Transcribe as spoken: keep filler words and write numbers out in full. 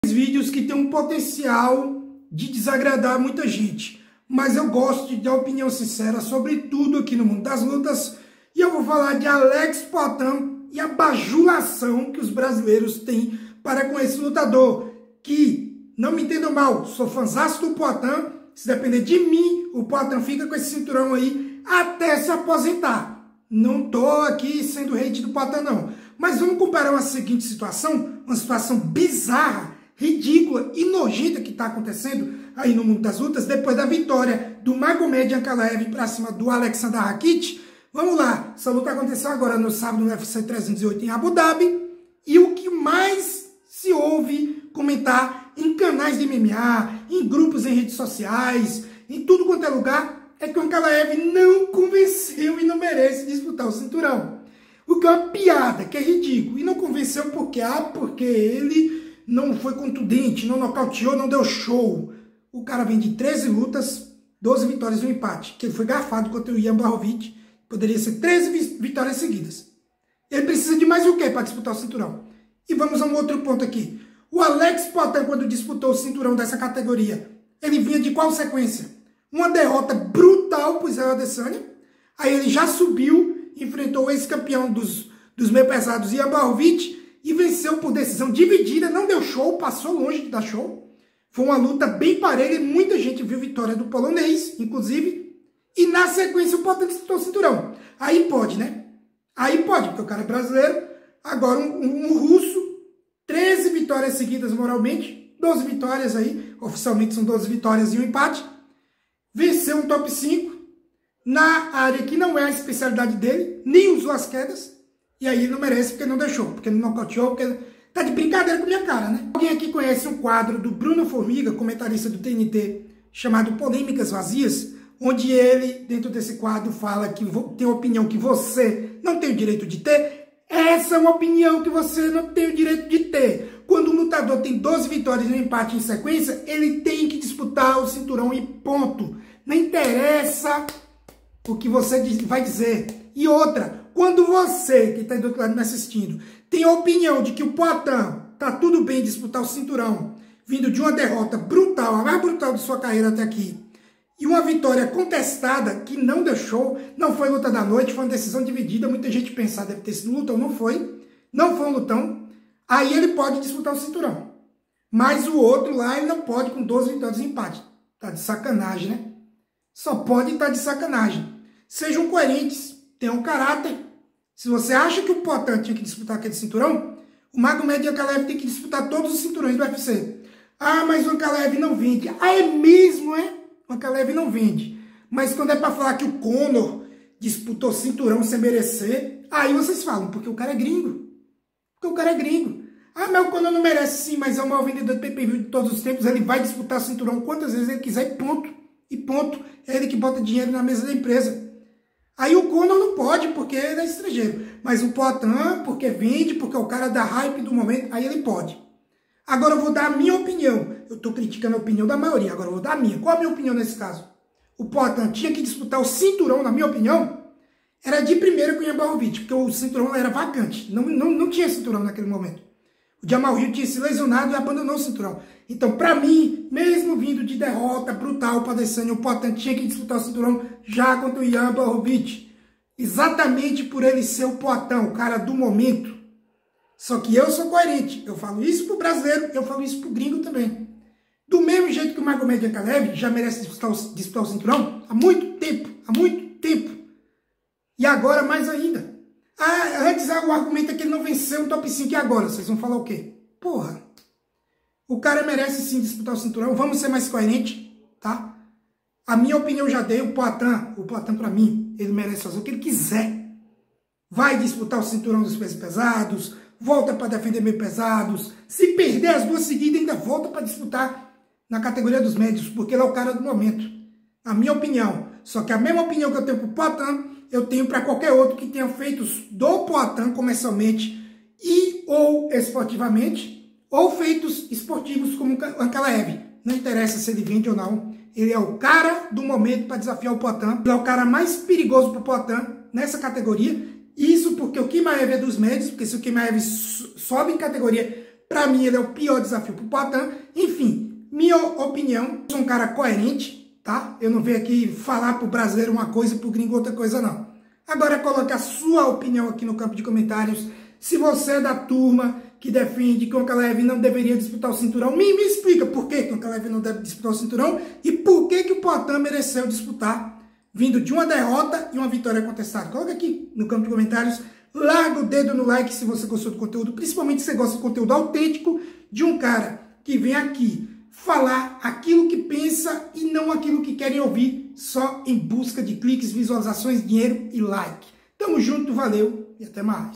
Vídeos que tem um potencial de desagradar muita gente, mas eu gosto de dar opinião sincera sobre tudo aqui no mundo das lutas, e eu vou falar de Alex Poatan e a bajulação que os brasileiros têm para com esse lutador, que, não me entendam mal, sou fãzaço do Poatan. Se depender de mim, o Poatan fica com esse cinturão aí até se aposentar. Não tô aqui sendo hate do Poatan não, mas vamos comparar uma seguinte situação, uma situação bizarra, ridícula e nojenta que está acontecendo aí no mundo das lutas, depois da vitória do Magomed Ankalaev para cima do Alexander Rakic. Vamos lá, essa luta aconteceu agora no sábado no U F C trezentos e oito em Abu Dhabi, e o que mais se ouve comentar em canais de M M A, em grupos em redes sociais, em tudo quanto é lugar, é que o Ankalaev não convenceu e não merece disputar o cinturão. O que é uma piada, que é ridículo. E não convenceu porque, ah, porque ele não foi contundente, não nocauteou, não deu show. O cara vem de treze lutas, doze vitórias e um empate, que ele foi garfado contra o Ian Blachowicz. Poderia ser treze vitórias seguidas. Ele precisa de mais o quê para disputar o cinturão? E vamos a um outro ponto aqui. O Alex Poatan, quando disputou o cinturão dessa categoria, ele vinha de qual sequência? Uma derrota brutal para o Israel Adesanya. Aí ele já subiu, enfrentou o ex-campeão dos, dos meio pesados, Ian Blachowicz, e venceu por decisão dividida, não deu show, passou longe de dar show. Foi uma luta bem parelha, e muita gente viu vitória do polonês, inclusive. E na sequência o Poatan disputou o cinturão. Aí pode, né? Aí pode, porque o cara é brasileiro. Agora um, um, um russo, treze vitórias seguidas moralmente, doze vitórias aí, oficialmente são doze vitórias e um empate. Venceu um top cinco na área que não é a especialidade dele, nem usou as quedas. E aí ele não merece porque não deixou, porque não nocauteou, porque tá de brincadeira com minha cara, né? Alguém aqui conhece um quadro do Bruno Formiga, comentarista do T N T, chamado Polêmicas Vazias, onde ele, dentro desse quadro, fala que tem uma opinião que você não tem o direito de ter. Essa é uma opinião que você não tem o direito de ter. Quando um lutador tem doze vitórias e um empate em sequência, ele tem que disputar o cinturão e ponto. Não interessa o que você vai dizer. E outra, quando você, que está do outro lado me assistindo, tem a opinião de que o Poatan tá tudo bem disputar o cinturão, vindo de uma derrota brutal, a mais brutal de sua carreira até aqui, e uma vitória contestada que não deixou, não foi luta da noite, foi uma decisão dividida, muita gente pensar deve ter sido lutão, não foi, não foi um lutão, aí ele pode disputar o cinturão. Mas o outro lá, ele não pode com doze vitórias e empate. Tá de sacanagem, né? Só pode estar de sacanagem. Sejam coerentes, tenham caráter. Se você acha que o Poatan tinha que disputar aquele cinturão, o Magomed Ankalaev tem que disputar todos os cinturões do U F C. Ah, mas o Ankalaev não vende. Ah, é mesmo, é? O Ankalaev não vende. Mas quando é para falar que o Conor disputou cinturão sem merecer, aí vocês falam, porque o cara é gringo. Porque o cara é gringo. Ah, mas o Conor não merece sim, mas é o maior vendedor de pay-per-view de todos os tempos. Ele vai disputar cinturão quantas vezes ele quiser e ponto. E ponto. É ele que bota dinheiro na mesa da empresa. Aí o Conor não pode, porque ele é estrangeiro. Mas o Poatan, porque vende, porque é o cara da hype do momento, aí ele pode. Agora eu vou dar a minha opinião. Eu estou criticando a opinião da maioria, agora eu vou dar a minha. Qual a minha opinião nesse caso? O Poatan tinha que disputar o cinturão, na minha opinião, era de primeiro com o Ian Blachowicz, porque o cinturão era vacante. Não, não, não tinha cinturão naquele momento. O Jamal Hill tinha se lesionado e abandonou o cinturão. Então, para mim, mesmo vindo de derrota brutal para Adesanya, o Poatan tinha que disputar o cinturão já contra o Ian Blachowicz. Exatamente por ele ser o Poatan, o cara do momento. Só que eu sou coerente. Eu falo isso pro brasileiro, eu falo isso pro gringo também. Do mesmo jeito que o Magomed Ankalaev já merece disputar o, disputar o cinturão, há muito tempo, há muito tempo. E agora mais ainda. Ah, antes o argumento é que ele não venceu o top cinco, e agora? Vocês vão falar o quê? Porra. O cara merece sim disputar o cinturão, vamos ser mais coerentes, tá? A minha opinião já dei, o Poatan, o Poatan pra mim, ele merece fazer o que ele quiser. Vai disputar o cinturão dos pesos pesados, volta para defender meio pesados, se perder as duas seguidas ainda volta para disputar na categoria dos médios, porque ele é o cara do momento. A minha opinião. Só que a mesma opinião que eu tenho pro Poatan, eu tenho para qualquer outro que tenha feito do Poatan comercialmente e ou esportivamente, ou feitos esportivos como o Ankalaev. Não interessa se ele vende ou não. Ele é o cara do momento para desafiar o Poatan. Ele é o cara mais perigoso para o Poatan nessa categoria. Isso porque o Chimaev é dos médios, porque se o Chimaev sobe em categoria Para mim, ele é o pior desafio para o Poatan. Enfim, minha opinião, eu sou um cara coerente, tá? Eu não venho aqui falar para o brasileiro uma coisa e para o gringo outra coisa, não. Agora, coloque a sua opinião aqui no campo de comentários. Se você é da turma que defende que o Ankalaev não deveria disputar o cinturão, me, me explica por que, que o Ankalaev não deve disputar o cinturão e por que, que o Poatan mereceu disputar, vindo de uma derrota e uma vitória contestada. Coloca aqui no campo de comentários, larga o dedo no like se você gostou do conteúdo, principalmente se você gosta de conteúdo autêntico de um cara que vem aqui falar aquilo que pensa e não aquilo que querem ouvir, só em busca de cliques, visualizações, dinheiro e like. Tamo junto, valeu e até mais.